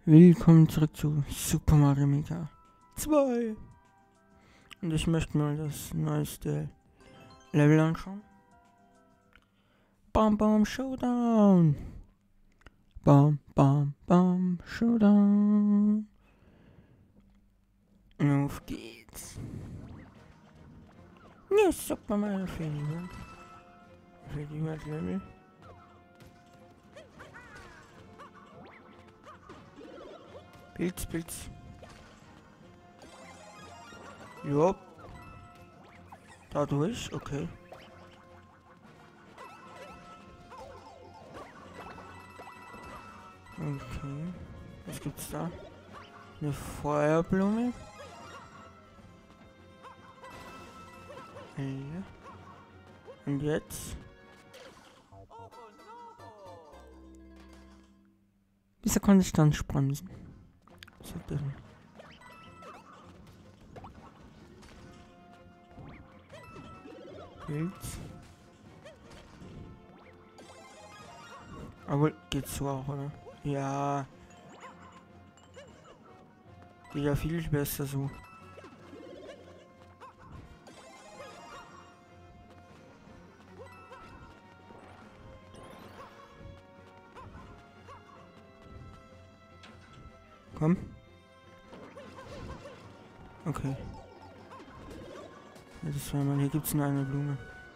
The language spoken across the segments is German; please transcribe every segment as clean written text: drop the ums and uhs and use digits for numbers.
Willkommen zurück zu Super Mario Maker 2. Und ich möchte mal das neueste Level anschauen. Bam Bam Showdown. Bam Bam Bam Showdown. Auf geht's. Ja, Super Mario Fediver. Fedivers Level. Pilz. Jo. Dadurch, okay. Okay. Was gibt's da? Eine Feuerblume. Ja. Und jetzt? Wieso konnte ich dann bremsen? Was hat der denn? Pilz. Aber geht's so auch, oder? Ja. Geht ja viel besser so. Komm. Okay. Ja, das war mal. Hier gibt's nur eine Blume.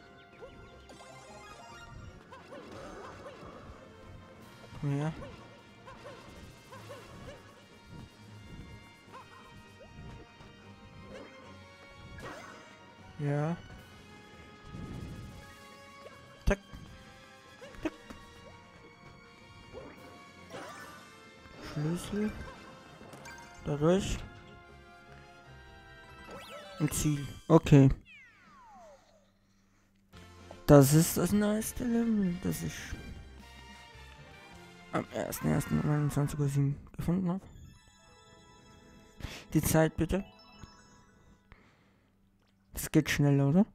Komm her. Ja. Tack. Tack. Schlüssel. Dadurch. Und Ziel. Okay. Das ist das neueste Level, das ich am 1.1.21.07 Uhr gefunden habe. Die Zeit bitte. Das geht schneller, oder?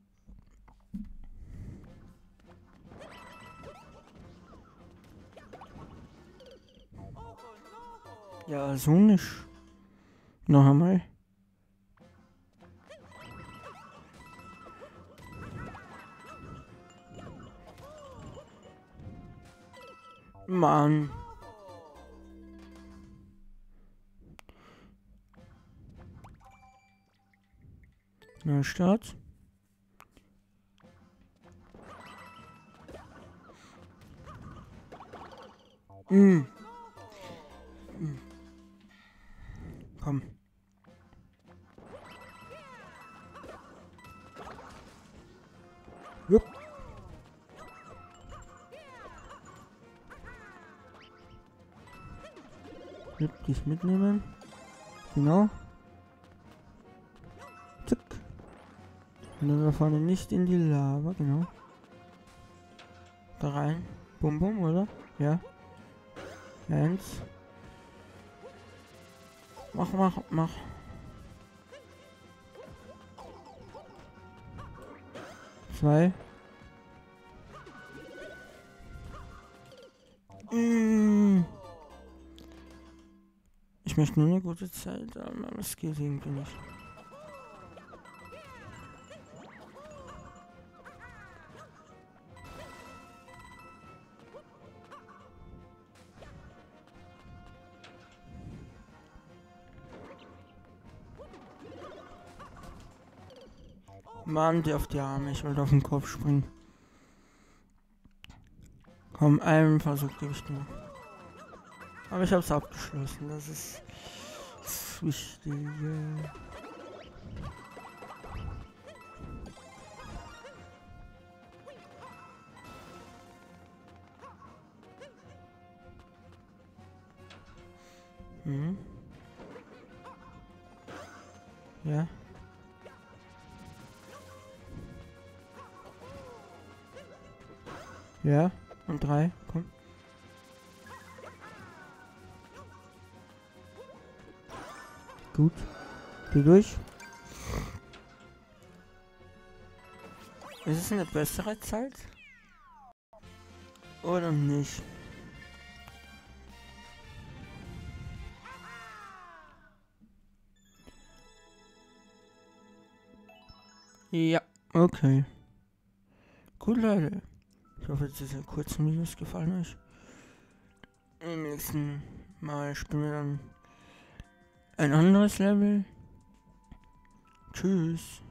Ja, so nicht. Noch einmal. Mann. Neustart. Komm. Jupp. Dich mitnehmen. Genau. Zack. Und dann da vorne nicht in die Lava, genau. Da rein. Bum bum, oder? Ja. 1. Mach. 2. Ich möchte nur eine gute Zeit haben, aber es geht irgendwie nicht. Mann, die auf die Arme, ich wollte auf den Kopf springen. Komm, einen Versuch gebe ich dir. Aber ich habe es abgeschlossen, das ist das Wichtige. Ja. Ja, und 3, komm. Gut. Geh durch. Ist es eine bessere Zeit? Oder nicht? Ja, okay. Gut, Leute. Ich hoffe, diese kurzen Videos gefallen euch. Im nächsten Mal spielen wir dann ein anderes Level. Tschüss.